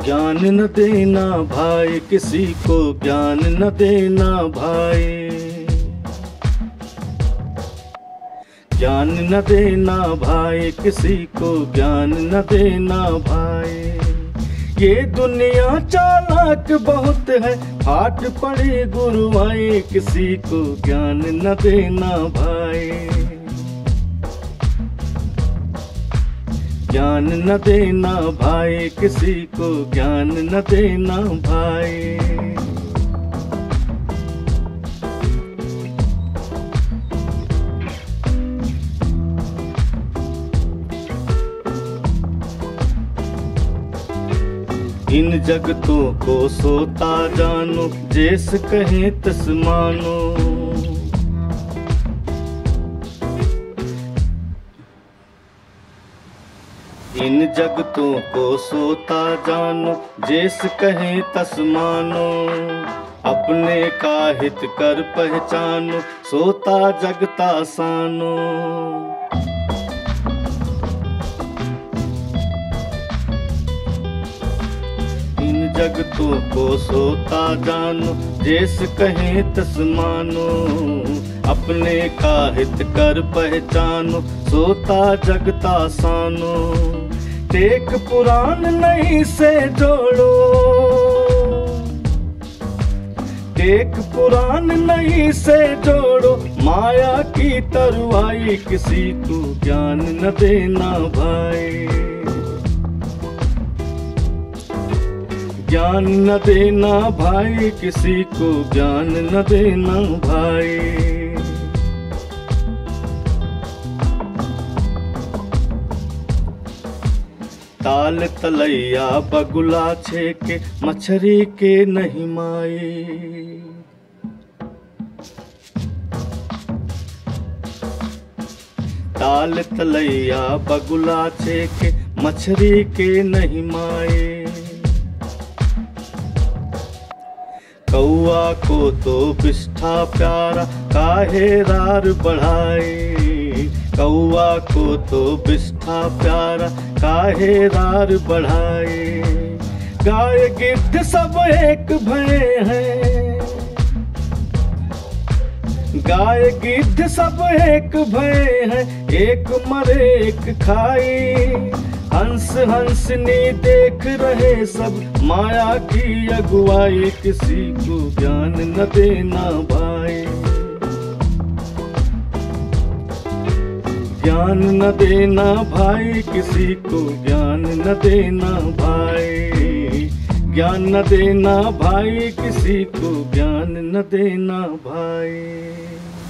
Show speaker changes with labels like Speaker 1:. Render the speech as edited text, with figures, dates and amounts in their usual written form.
Speaker 1: ज्ञान न देना भाई किसी को, ज्ञान न देना भाई। ज्ञान न देना भाई किसी को, ज्ञान न देना भाई। ये दुनिया चालाक बहुत है, फाट पड़े गुरुआई, किसी को ज्ञान न देना भाई। ज्ञान न देना भाई किसी को, ज्ञान न देना भाई। इन जगतों को सोता जानो, जैस कहे तस मानो। इन जगतों को सोता जानो, जैस कहे तस मानो। अपने का हित कर पहचानो, सोता जगता सानो। इन जगतों को सोता जानो, जैस कहे तस मानो। अपने का हित कर पहचानो, सोता जगता सानो। टेक पुराण नई से जोड़ो, टेक पुराण नई से जोड़ो। माया की तरुआई किसी को ज्ञान न देना भाई। ज्ञान न देना भाई किसी को, ज्ञान न देना भाई। ताल तलैया बगुला छेके, मछरी के नहीं माई। ताल तलैया बगुला छेके, मछरी के नहीं माई। कौआ को तो बिष्ठा प्यारा, काहे रार बढ़ाई। कौआ को तो बिष्ठा प्यारा, काहे रार बढ़ाए। गाय गिद्ध सब एक भय हैं, गाय गिद्ध सब एक भय हैं। एक मरे एक खाई, हंस हंसनी देख रहे सब। माया की अगुवाई किसी को ज्ञान न देना भाई। ज्ञान न देना भाई किसी को, ज्ञान न देना भाई। ज्ञान न देना भाई किसी को, ज्ञान न देना भाई।